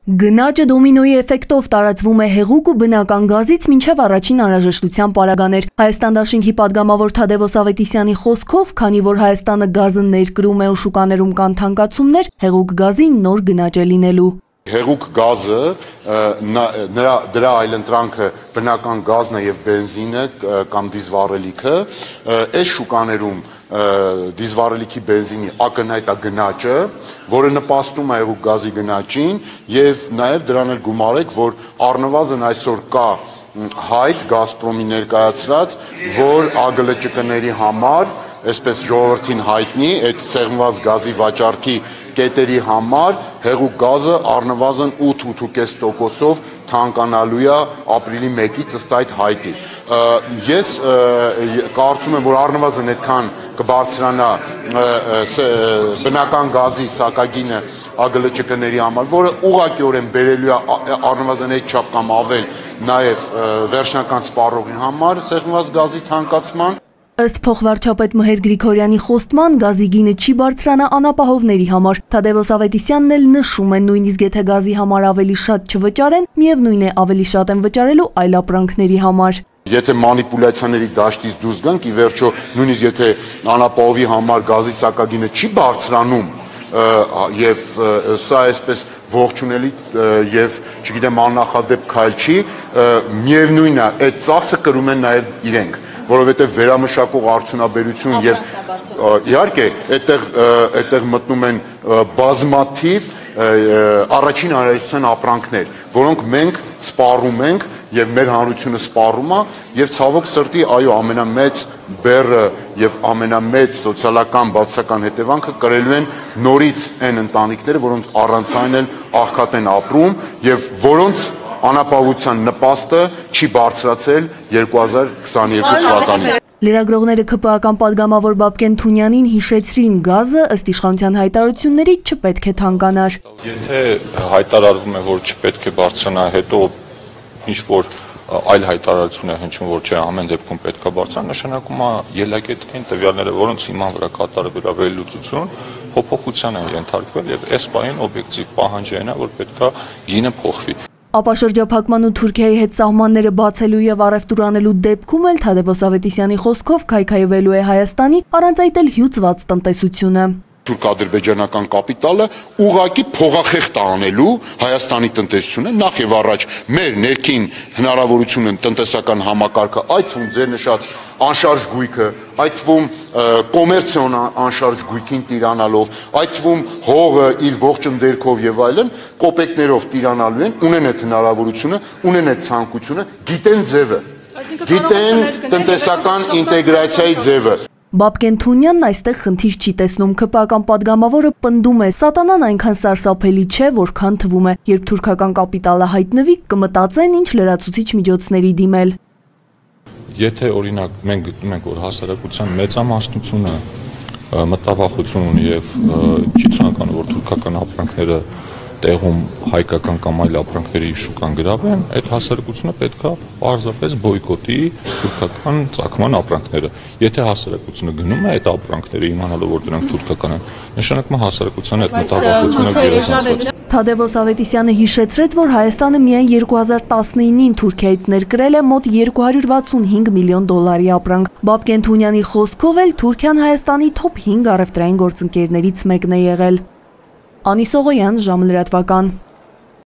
Գնաճը դոմինոյի էֆեկտով տարածվում է հեղուկ ու բնական գազից մինչև առաջին անհրաժեշտության պարագաներ։ Հայաստան դաշինքի պատգամավոր Թադևոս Ավետիսյանի խոսքով, քանի որ Հայաստանը գազը ներկրում է ու շուկաներում կան թանկացումներ, հեղուկ գազի նոր գնաճ է լինելու։ Հեղուկ գազը, դրա այլընտրանքը բնական գազն է եւ բենզինը կամ դիզվառելիքը, այս շուկաներում դիզվառելիքի բենզինի ակնհայտ գնաճը, որը նպաստում է հեղուկ գազի գնաճին եւ նաեւ դրան էլ գումարեք, որ առնվազն այսօր կա հայտ Գազպրոմի ներկայացրած, որ ԱԳԼՃԿ-ների համար, այսպես ժողովրդին հայտնի, այդ սեղմված գազի վաճառքի կետերի համար հեղուկ գազը առնվազն 8-8.5%-ով թանկանալու է ապրիլի 1-ից ըստ այդ հայտի։ Ես կարծում եմ, որ առնվազն այդքան կբարձրանա բնական գազի սակագինը ԱԳԼՃԿ-ների համար, որը ուղղակիորեն բերելու է առնվազն այդ չափ կամ ավել նաև վերջնական սպառողի համար սեղմված գազի թանկացման։ Ըստ փոխվարչապետ Մհեր Գրիգորյանի խոստման, գազի գինը չի բարձրանա անապահովների համար։ Թադևոս Ավետիսյանն էլ նշում է, նույնիսկ եթե գազի համար ավելի շատ չվճարեն, միևնույն է ավելի շատ են վճարելու այլ ապրանքների համար։ Եթե մանիպուլյացիաների դաշտից դուրս գանք, ի վերջո նույնիսկ եթե անապահովի համար գազի սակագինը չի բարձրանում, եւ սա այսպես ողջունելի եւ չգիտեմ աննախադեպ քայլ չի, միևնույն է, այդ ծախսը կրում են նաեւ իրենք, որովհետեւ վերամշակող արդյունաբերություն եւ իհարկե այդտեղ մտնում են բազմաթիվ առաջին անհրաժեշտության ապրանքներ, որոնք մենք սպառում ենք եւ մեր հանրությունը սպառում է եւ ցավոք սրտի այո ամենամեծ բեռը եւ ամենամեծ սոցիալական բացասական հետևանքը կրելու են նորից այն ընտանիքները, որոնց առանց այն էլ աղքատ են ապրում եւ որոնց անապահովության նպաստը չի բարձրացել 2022 թվականին։ Լրագրողները ԿՊԱ-ական պատգամավոր Բաբկեն Թունյանին հիշեցրին, գազը ըստ իշխանության հայտարարությունների չպետք է թանկանար։ Եթե հայտարարվում է, որ չպետք է բարձրանա, հետո ինչ որ այլ հայտարարություն է հնչում, որ չէ, ամեն դեպքում պետք է բարձրանա, նշանակում է ելակետին տվյալները, որոնց հիման վրա կատարվել է վերլուծություն, փոփոխության են ենթարկվել եւ այս պահին օբյեկտիվ պահանջը այն է, որ պետք է գինը փոխվի։ Ապա շրջափակման ու Թուրքիայի հետ սահմանները բացելու եւ առևտուր անելու դեպքում էլ Թադևոս Ավետիսյանի խոսքով քայքայվելու է Հայաստանի առանց այդ էլ հյուծված տնտեսությունը։ Թուրք-ադրբեջանական կապիտալը ուղղակի փողախեղտ անելու Հայաստանի տնտեսությունը նախ եւ առաջ մեր ներքին հնարավորությունը տնտեսական համակարգը, այդ թվում ձեր նշած անշարժ գույքը, այդ թվում կոմերցիոն անշարժ գույքին տիրանալով, այդ թվում հողը իր ողջ ընդերքով եւ այլն կոպեկներով տիրանալու են, ունեն այդ հնարավորությունը, ունեն այդ ցանկությունը, գիտեն ձևը, գիտեն տնտեսական ինտեգրացիայի ձևը։ Բաբկեն Թունյանն այստեղ խնդիր չի տեսնում, ԿՊԱ-ական պատգամավորը պնդում է, սատանան այնքան սարսափելի չէ, որքան թվում է, երբ թուրքական կապիտալը հայտնվի, կմտածեն ինչ լրացուցիչ միջոցների դիմել։ Եթե օրինակ մենք գտնում ենք, որ հասարակության մեծամասնությունը մտավախություն ունի եւ չի ցանկանում, որ թուրքական ապրանքները տեղում հայկական կամ այլ ապրանքների շուկան գրավեն, այդ հասարակությունը պետք է պարզապես բոյկոտի թուրքական ծագման ապրանքները։ Եթե հասարակությունը գնում է այդ ապրանքները իմանալով, որ դրանք թուրքական են, նշանակում է հասարակության այդ մտավախությունը գերազանցված։ Թադևոս Ավետիսյանը հիշեցրեց, որ Հայաստանը միայն 2019-ին Թուրքիայից ներկրել է մոտ 265 միլիոն դոլարի ապրանք։ Բաբկեն Թունյանի խոսքով էլ Թուրքիան Հայաստանի թոփ 5 առևտրային գործընկերներից մեկն է եղել։ Անի Սողոյան, ժամը լրատվական։